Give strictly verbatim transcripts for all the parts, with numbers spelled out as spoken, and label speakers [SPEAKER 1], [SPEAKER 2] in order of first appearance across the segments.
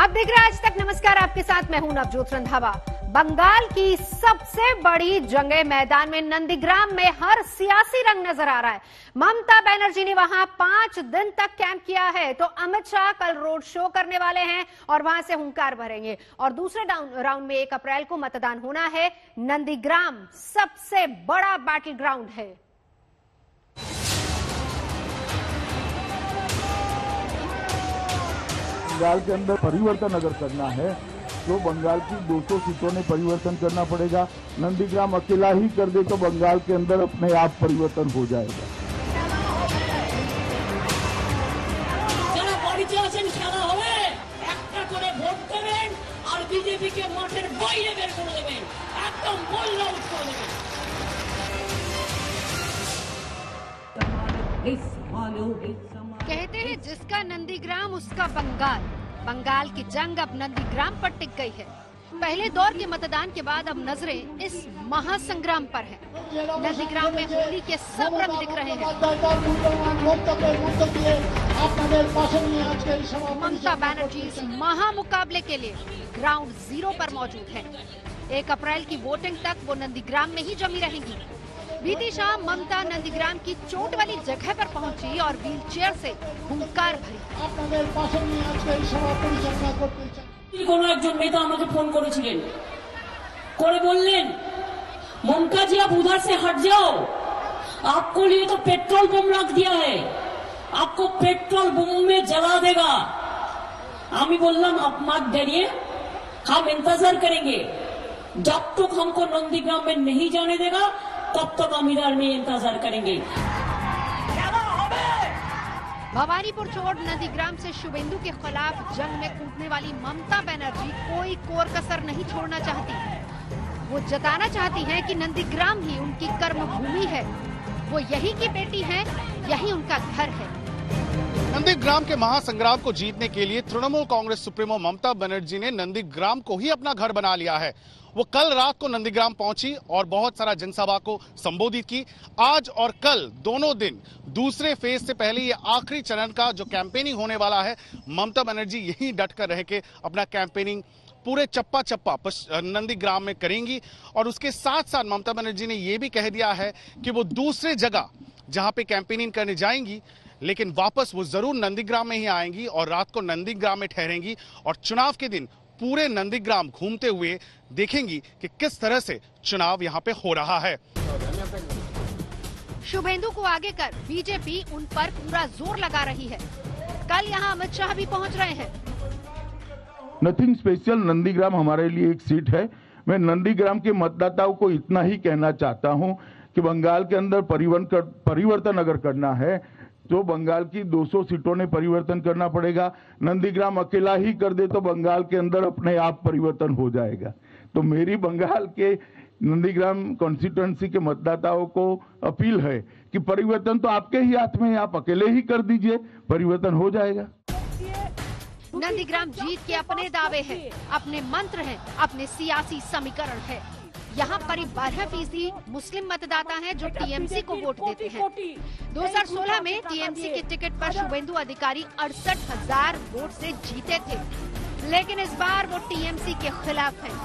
[SPEAKER 1] आप देख रहे हैं आज तक। नमस्कार, आपके साथ मैं हूं नवजोत रंधावा। बंगाल की सबसे बड़ी जंगे मैदान में नंदीग्राम में हर सियासी रंग नजर आ रहा है। ममता बनर्जी ने वहां पांच दिन तक कैंप किया है, तो अमित शाह कल रोड शो करने वाले हैं और वहां से हुंकार भरेंगे। और दूसरे राउंड में एक अप्रैल को मतदान होना है। नंदीग्राम सबसे बड़ा बैटल ग्राउंड है।
[SPEAKER 2] बंगाल के अंदर परिवर्तन अगर करना है तो बंगाल की दो सौ सीटों में परिवर्तन करना पड़ेगा। नंदीग्राम अकेला ही कर दे तो बंगाल के अंदर अपने आप परिवर्तन हो जाएगा।
[SPEAKER 3] बीजेपी के माठेर बाहरे बेर करे देबेन, एकदम बोल आउट करे देबेन।
[SPEAKER 1] कहते हैं जिसका नंदीग्राम उसका बंगाल। बंगाल की जंग अब नंदीग्राम पर टिक गई है। पहले दौर के मतदान के बाद अब नजरें इस महासंग्राम पर है। नंदीग्राम में होली के सब रंग दिख रहे हैं। ममता बनर्जी इस महामुकाबले के लिए ग्राउंड जीरो पर मौजूद है। एक अप्रैल की वोटिंग तक वो नंदीग्राम में ही जमी रहेंगी। बीती शाम ममता नंदीग्राम की चोट वाली जगह पर पहुंची और व्हील चेयर से हुंकार भरी।
[SPEAKER 3] কোনো একজন নেতা আমাকে ফোন করেছিলেন, করে বললেন ममता जी आप उधर से हट जाओ, आपको लिए तो पेट्रोल बम रख दिया है, आपको पेट्रोल बम में जला देगा। আমি বললাম आप मत डरिए, हम इंतजार करेंगे, जब तक हमको नंदीग्राम में नहीं जाने देगा तब तक हम इधर में इंतजार करेंगे।
[SPEAKER 1] भवानीपुर छोड़ नंदीग्राम से शुभेंदु के खिलाफ जंग में कूदने वाली ममता बनर्जी कोई कोर कसर नहीं छोड़ना चाहती। वो जताना चाहती हैं कि नंदीग्राम ही उनकी कर्म भूमि है। वो यही की बेटी है, यही उनका घर है।
[SPEAKER 4] नंदीग्राम के महासंग्राम को जीतने के लिए तृणमूल कांग्रेस सुप्रीमो ममता बनर्जी ने नंदीग्राम को ही अपना घर बना लिया है। वो कल रात को नंदीग्राम पहुंची और बहुत सारा जनसभा को संबोधित की। आज और कल दोनों दिन दूसरे फेज से पहले ये आखिरी चरण का जो कैंपेनिंग होने वाला है, ममता बनर्जी यहीं डट कर रह के अपना कैंपेनिंग पूरे चप्पा चप्पा नंदीग्राम में करेंगी। और उसके साथ साथ ममता बनर्जी ने यह भी कह दिया है कि वो दूसरे जगह जहां पे कैंपेनिंग करने जाएंगी, लेकिन वापस वो जरूर नंदीग्राम में ही आएंगी और रात को नंदीग्राम में ठहरेंगी और चुनाव के दिन पूरे नंदीग्राम घूमते हुए देखेंगी कि किस तरह से चुनाव यहाँ पे हो रहा है।
[SPEAKER 1] शुभेंदु को आगे कर बीजेपी उन पर पूरा जोर लगा रही है। कल यहाँ अमित शाह भी पहुँच रहे हैं।
[SPEAKER 2] नथिंग स्पेशल, नंदीग्राम हमारे लिए एक सीट है। मैं नंदीग्राम के मतदाताओं को इतना ही कहना चाहता हूँ कि बंगाल के अंदर परिवर्तन अगर करना है तो बंगाल की दो सौ सीटों में परिवर्तन करना पड़ेगा। नंदीग्राम अकेला ही कर दे तो बंगाल के अंदर अपने आप परिवर्तन हो जाएगा। तो मेरी बंगाल के नंदीग्राम कॉन्स्टिट्यूएंसी के मतदाताओं को अपील है कि परिवर्तन तो आपके ही हाथ में है, आप अकेले ही कर दीजिए, परिवर्तन हो जाएगा।
[SPEAKER 1] नंदीग्राम जीत के अपने दावे हैं, अपने मंत्र हैं, अपने सियासी समीकरण है। यहाँ करीब बारह फीसदी मुस्लिम मतदाता हैं जो टीएमसी को वोट देते हैं। दो हज़ार सोलह में टीएमसी के टिकट पर शुभेंदु अधिकारी अड़सठ हजार वोट से जीते थे, लेकिन इस बार वो टीएमसी के खिलाफ हैं।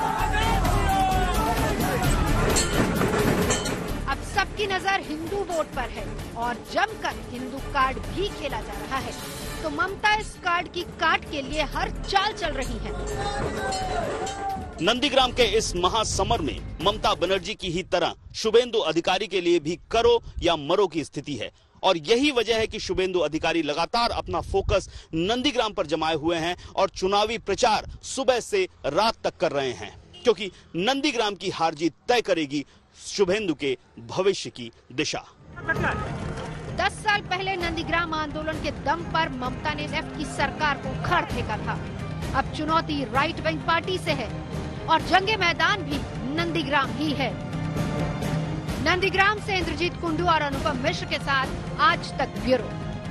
[SPEAKER 1] अब सबकी नजर हिंदू वोट पर है और जमकर हिंदू कार्ड भी खेला जा रहा है। तो ममता इस कार्ड की काट के लिए हर चाल चल रही है।
[SPEAKER 5] नंदीग्राम के इस महासमर में ममता बनर्जी की ही तरह शुभेंदु अधिकारी के लिए भी करो या मरो की स्थिति है। और यही वजह है कि शुभेंदु अधिकारी लगातार अपना फोकस नंदीग्राम पर जमाए हुए हैं और चुनावी प्रचार सुबह से रात तक कर रहे हैं, क्योंकि नंदीग्राम की हार जीत तय करेगी शुभेंदु के भविष्य की दिशा।
[SPEAKER 1] दस साल पहले नंदीग्राम आंदोलन के दम पर ममता ने लेफ्ट की सरकार को उखाड़ फेंका था। अब चुनौती राइट विंग पार्टी से है और जंगे मैदान भी नंदीग्राम ही है। नंदीग्राम से इंद्रजीत कुंडू और अनुपम मिश्र के साथ आज तक ब्यूरो।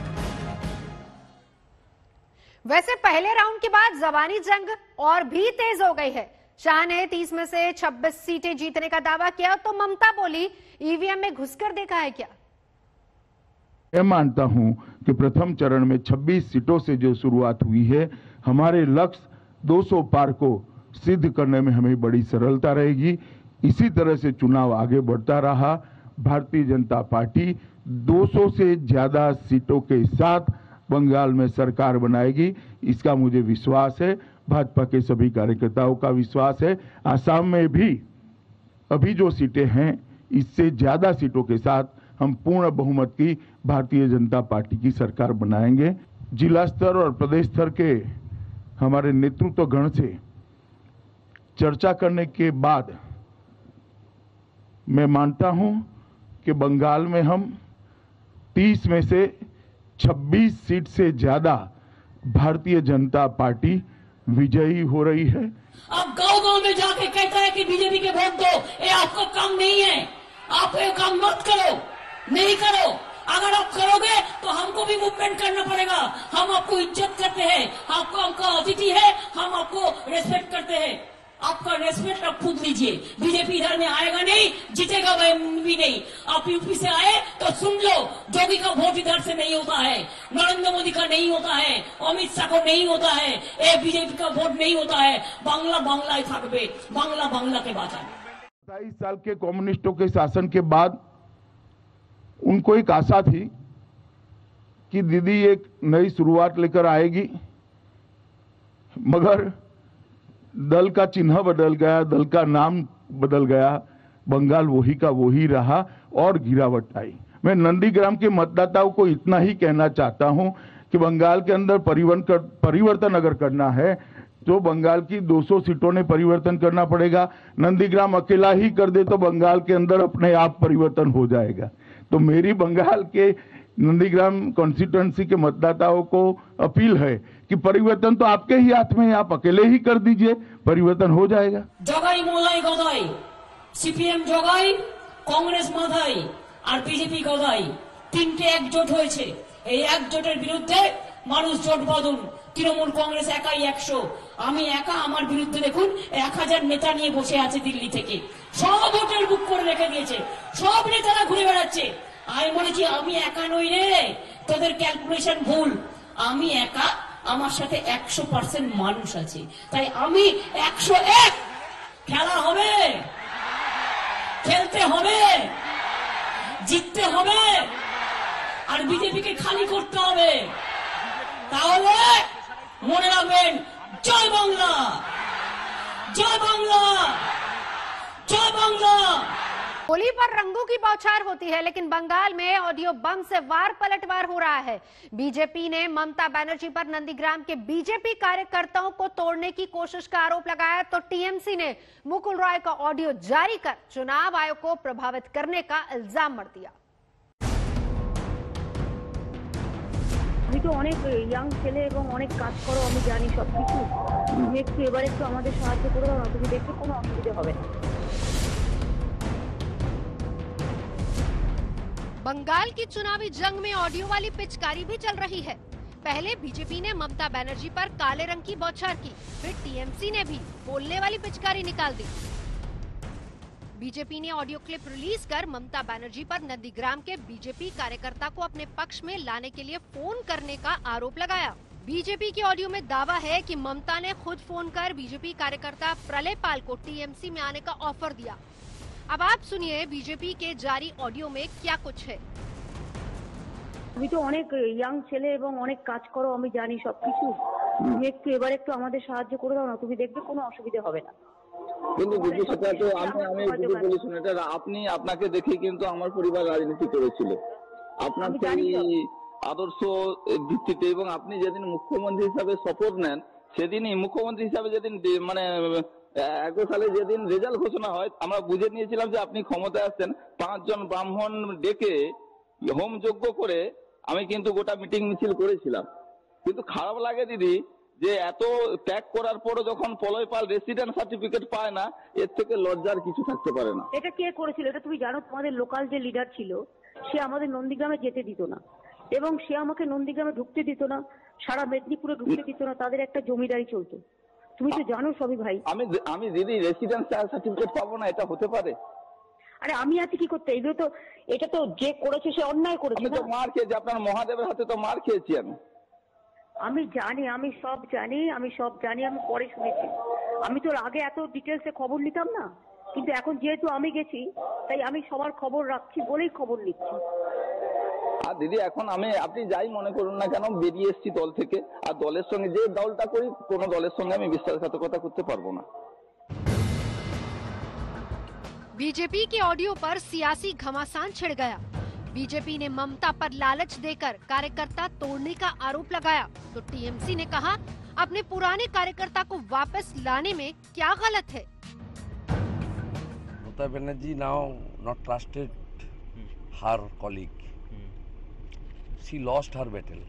[SPEAKER 1] वैसे पहले राउंड के बाद जबानी जंग और भी तेज हो गई है। शाह ने तीस में से छब्बीस सीटें जीतने का दावा किया तो ममता बोली ईवीएम में घुसकर देखा है क्या।
[SPEAKER 2] मैं मानता हूं कि प्रथम चरण में छब्बीस सीटों से जो शुरुआत हुई है हमारे लक्ष्य दो सौ पार को सिद्ध करने में हमें बड़ी सरलता रहेगी। इसी तरह से चुनाव आगे बढ़ता रहा, भारतीय जनता पार्टी दो सौ से ज्यादा सीटों के साथ बंगाल में सरकार बनाएगी, इसका मुझे विश्वास है। भाजपा के सभी कार्यकर्ताओं का विश्वास है। आसाम में भी अभी जो सीटें हैं, इससे ज्यादा सीटों के साथ हम पूर्ण बहुमत की भारतीय जनता पार्टी की सरकार बनाएंगे। जिला स्तर और प्रदेश स्तर के हमारे नेतृत्व गण से चर्चा करने के बाद मैं मानता हूं कि बंगाल में हम तीस में से छब्बीस सीट से ज्यादा भारतीय जनता पार्टी विजयी हो रही है।
[SPEAKER 3] अब गांव गांव में जाके कहता है कि बीजेपी के वोट दो, ये आपका काम नहीं है, आप ये काम मत करो, नहीं करो। अगर आप करोगे तो हमको भी मूवमेंट करना पड़ेगा। हम आपको इज्जत करते हैं, आपको आपका अतिथि है, हम आपको रेस्पेक्ट करते हैं। आपका रेस्पेक्ट आप खुद लीजिए। बीजेपी इधर में आएगा नहीं, जीतेगा भी नहीं। आप यूपी से आए तो सुन लो, जोगी का वोट इधर से नहीं होता है, नरेंद्र मोदी का नहीं होता है, अमित शाह को नहीं होता है, ये बीजेपी का वोट नहीं होता है। बांग्ला बांग्ला ही थाकबे, बांग्ला बांग्ला के बात है।
[SPEAKER 2] सत्ताईस साल के कम्युनिस्टों के शासन के बाद उनको एक आशा थी कि दीदी एक नई शुरुआत लेकर आएगी, मगर दल का चिन्ह बदल गया, दल का नाम बदल गया, बंगाल वही का वही रहा और गिरावट आई। मैं नंदीग्राम के मतदाताओं को इतना ही कहना चाहता हूं कि बंगाल के अंदर परिवर्तन परिवर्तन अगर करना है तो बंगाल की दो सौ सीटों ने परिवर्तन करना पड़ेगा। नंदीग्राम अकेला ही कर दे तो बंगाल के अंदर अपने आप परिवर्तन हो जाएगा। तो मेरी बंगाल के नंदीग्राम कॉन्स्टिट्यूएंसी के मतदाताओं को अपील है कि परिवर्तन तो आपके ही हाथ में है, आप अकेले ही कर दीजिए, परिवर्तन हो जाएगा।
[SPEAKER 3] जगाई मोलाई गदाई, सीपीएम जगाई, कांग्रेस माधाई और बीजेपी गदाई, তিনটে একজোট হয়েছে। এই একজোটের বিরুদ্ধে মানুষ জোট বাঁধুন। তৃণমূল কংগ্রেস একাই একশো, আমি একা, আমার বিরুদ্ধে দেখুন এক হাজার নেতা নিয়ে বসে আছে দিল্লি থেকে, সব ভোটার বুক করে রেখে দিয়েছে, সব নেতারা ঘুরে বেড়াচ্ছে। আমি বলেছি আমি একা নই রে, তোদের ক্যালকুলেশন ভুল, আমি একা, আমার সাথে একশো পার্সেন্ট মানুষ আছে, তাই আমি একশো এক। খেলা হবে, খেলতে হবে, জিততে হবে আর বিজেপিকে খালি করতে হবে। তাহলে মনে রাখবেন, জয় বাংলা, জয় বাংলা, জয় বাংলা।
[SPEAKER 1] होली पर रंगों की बौछार होती है, लेकिन बंगाल में ऑडियो बम से वार पलटवार हो रहा है। बीजेपी ने ममता बनर्जी पर नंदीग्राम के बीजेपी कार्यकर्ताओं को तोड़ने की कोशिश का आरोप लगाया, तो टीएमसी ने मुकुल रॉय का ऑडियो जारी कर चुनाव आयोग को प्रभावित करने का इल्जाम मर दिया।
[SPEAKER 6] আমি তো অনেক ইয়াং ছেলে এবং অনেক কাজ করো, আমি জানি সবকিছু। তুমি একটু এবার একটু আমাদের সাহায্য করে দাও না, তুমি দেখতে কোনো অসুবিধা হবে না।
[SPEAKER 1] बंगाल की चुनावी जंग में ऑडियो वाली पिचकारी भी चल रही है। पहले बीजेपी ने ममता बनर्जी पर काले रंग की बौछार की, फिर टीएमसी ने भी बोलने वाली पिचकारी निकाल दी। बीजेपी ने ऑडियो क्लिप रिलीज कर ममता बनर्जी पर नंदीग्राम के बीजेपी कार्यकर्ता को अपने पक्ष में लाने के लिए फोन करने का आरोप लगाया। बीजेपी के ऑडियो में दावा है कि ममता ने खुद फोन कर बीजेपी कार्यकर्ता प्रलय पाल को टीएमसी में आने का ऑफर दिया। अब आप सुनिए बीजेपी के जारी ऑडियो में क्या कुछ है।
[SPEAKER 6] তুমি তো অনেক ইয়াং ছেলে এবং অনেক কাজ করো, আমি জানি সবকিছু। তুমি একটু এবার একটু আমাদের সাহায্য করে দাও না, তুমি দেখবে কোনো অসুবিধা হবে না।
[SPEAKER 7] কিন্তু দিদি, সেটা তো আমি আমি যদি বলি শুনে, এটা আপনি আপনাকে দেখে কিন্তু আমার পরিবার রাজনীতি করেছিল, আপনার সেই আদর্শ ভিত্তিতে, এবং আপনি যেদিন মুখ্যমন্ত্রী হিসাবে শপথ নেন সেদিনই, মুখ্যমন্ত্রী হিসাবে যেদিন মানে একুশ সালে যেদিন রেজাল্ট ঘোষণা হয়, আমরা বুঝে নিয়েছিলাম যে আপনি ক্ষমতায় আসছেন। পাঁচজন ব্রাহ্মণ ডেকে হোম যজ্ঞ করে আমি কিন্তু গোটা মিটিং মিছিল করেছিলাম। কিন্তু খারাপ লাগে দিদি যে এত ত্যাগ করার পরও যখন প্রলয় পাল রেসিডেন্ট সার্টিফিকেট পায় না, এর থেকে লজ্জার কিছু থাকতে পারে না।
[SPEAKER 6] এটা কে করেছিল এটা তুমি জানো? তোমাদের লোকাল যে লিডার ছিল সে আমাদের নন্দীগ্রামে যেতে দিত না, এবং সে আমাকে নন্দীগ্রামে ঢুকতে দিত না, সারা মেদিনীপুরে ঢুকতে দিত না। তাদের একটা জমিদারি চলতো, তুমি তো জানো সবই ভাই।
[SPEAKER 7] আমি আমি দিদি রেসিডেন্ট সার্টিফিকেট পাবো না, এটা হতে পারে?
[SPEAKER 6] আরে আমি আছি কি করতে? এগুলো তো, এটা তো যে করেছে সে অন্যায় করেছে।
[SPEAKER 7] আমি তো মার খেয়েছি, আপনার মহাদেবের হাতে তো মার খেয়েছি আমি।
[SPEAKER 6] আমি জানি, আমি সব জানি, আমি সব জানি, আমি পরে শুনেছি। আমি তো আগে এত ডিটেলসে খবর নিতাম না, কিন্তু এখন যেহেতু আমি গেছি তাই আমি সবার খবর রাখছি বলেই খবর নিচ্ছি।
[SPEAKER 7] আর দিদি এখন আমি আপনি যাই মনে করুন না কেন, বেরিয়ে এসেছি দল থেকে, আর দলের সঙ্গে যে দলটা করি কোনো দলের সঙ্গে আমি বিশ্বাসঘাতকতা করতে পারবো না।
[SPEAKER 1] बीजेपी के ऑडियो पर सियासी घमासान छिड़ गया। बीजेपी ने ममता पर लालच देकर कार्यकर्ता तोड़ने का आरोप लगाया तो टीएमसी ने कहा अपने पुराने कार्यकर्ता को वापस लाने में क्या गलत है।
[SPEAKER 8] Mamata Banerjee now not trusted her colleague. She lost her battle.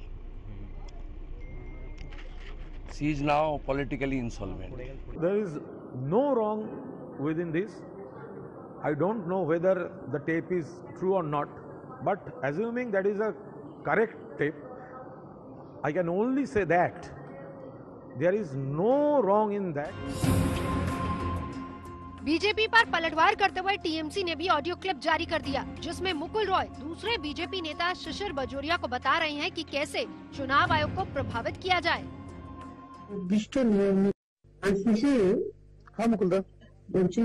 [SPEAKER 8] She is now politically insolvent.
[SPEAKER 9] There is no wrong within this. I don't know whether the tape is true or not, but assuming that is a correct tape, I can only say that there is no wrong in that.
[SPEAKER 1] BJP पर पलटवार करते हुए TMC ने भी audio clip जारी कर दिया, जिसमें मुकुल रॉय दूसरे बीजेपी नेता शिशिर बजोरिया को बता रहे हैं कि कैसे चुनाव आयोग को प्रभावित किया जाए।
[SPEAKER 10] हाँ मुकुल दा বলছি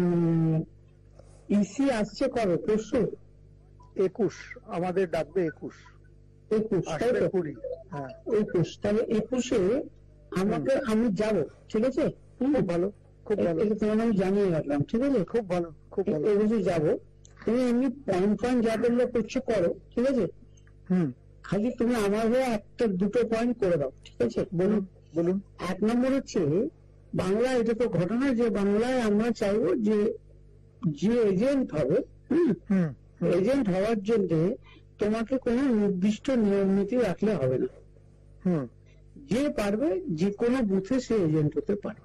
[SPEAKER 10] ইসি আসছে কবে? পরশু একুশ আমাদের ডাকবে একুশ একুশ কুড়ি হ্যাঁ একুশ তাহলে একুশে আমাকে আমি যাব, ঠিক আছে? খুব ভালো, খুব ভালো, তোমার আমি জানিয়ে রাখলাম, ঠিক আছে? খুব ভালো, খুব ভালো, একুশে যাবো। তুমি এমনি পয়েন্ট পয়েন্ট যা করলে করছো করো, ঠিক আছে? হুম, খালি তুমি আমার হয়ে একটা দুটো পয়েন্ট করে দাও, ঠিক আছে? বলুন বলুন। এক নম্বর হচ্ছে বাংলা, এটা তো ঘটনা যে বাংলায় আমরা চাইবো যে যে এজেন্ট হবে, এজেন্ট হওয়ার জন্য তোমাকে কোনো নির্দিষ্ট নিয়ম নীতি রাখলে হবে না। হুম, যে পারবে যে কোনো বুথে সে এজেন্ট হতে পারে,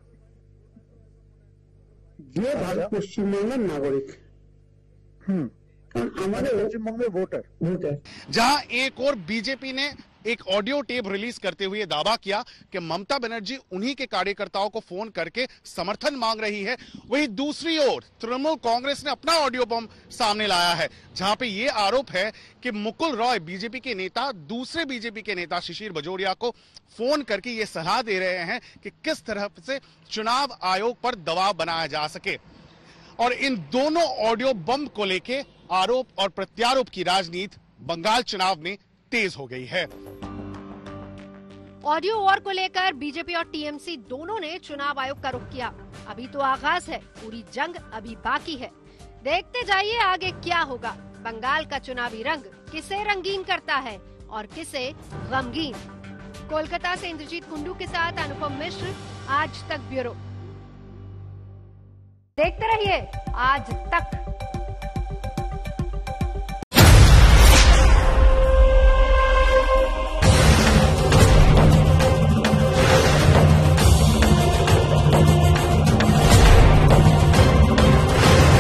[SPEAKER 10] যে ভারত পশ্চিমবঙ্গের নাগরিক। হুম, কারণ আমাদের পশ্চিমবঙ্গের ভোটার ভোটার
[SPEAKER 4] जहां एक और बीजेपी ने एक ऑडियो टेप रिलीज करते हुए दावा किया कि ममता बनर्जी उन्हीं के कार्यकर्ताओं को फोन करके समर्थन मांग रही है, वहीं दूसरी ओर तृणमूल कांग्रेस ने अपना ऑडियो बम सामने लाया है, जहां पे ये आरोप है कि मुकुल रॉय बीजेपी के नेता दूसरे बीजेपी के नेता शिशिर बजोरिया को फोन करके ये सलाह दे रहे हैं कि किस तरह से चुनाव आयोग पर दबाव बनाया जा सके। और इन दोनों ऑडियो बम को लेके आरोप और प्रत्यारोप की राजनीति बंगाल चुनाव में तेज हो गई है।
[SPEAKER 1] ऑडियो वॉर को लेकर बीजेपी और टीएमसी दोनों ने चुनाव आयोग का रुख किया। अभी तो आगाज है, पूरी जंग अभी बाकी है। देखते जाइए आगे क्या होगा। बंगाल का चुनावी रंग किसे रंगीन करता है और किसे गमगीन। कोलकाता से इंद्रजीत कुंडू के साथ अनुपम मिश्र, आज तक ब्यूरो। देखते रहिए आज तक।